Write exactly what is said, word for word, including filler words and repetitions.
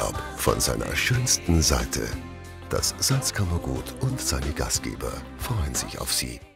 Urlaub von seiner schönsten Seite. Das Salzkammergut und seine Gastgeber freuen sich auf Sie.